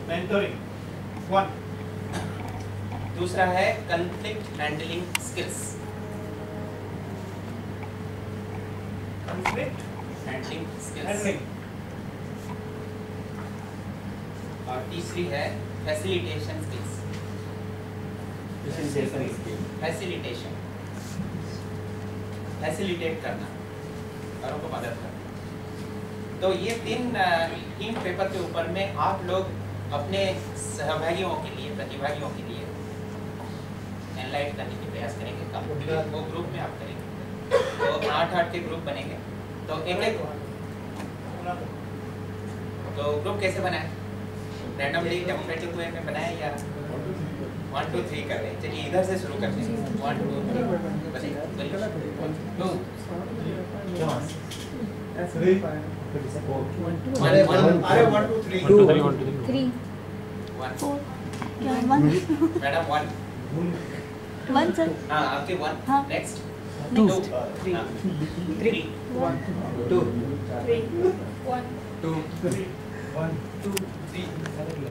Mentoring 1। दूसरा है conflict handling skills. Conflict handling skills. Handling. और तीसरी है फैसिलिटेशन स्किल्स। फैसिलिटेशन, फैसिलिटेट करना, औरों को मदद करना। तो ये तीन पेपर के ऊपर में आप लोग अपने सहभागियों के लिए, प्रतिभागियों के लिए एनलाइट करने के प्रयास करेंगे। वो ग्रुप में आप करेंगे, तो 8 के ग्रुप बनेंगे। तो एक तो ग्रुप कैसे बनाए? रैंडमली डेमोक्रेटिक वे में बनाए या 1 2 3 कर रहे हैं? चलिए इधर से शुरू करते हैं। 1 2 3 बताइए। 2 3 अरे 1 2 3 2 3 1 4 1 मैडम 1 1 सर। हाँ आपके 1 हाँ। नेक्स्ट 2 3 3 1 2 3 1 2 1 2 3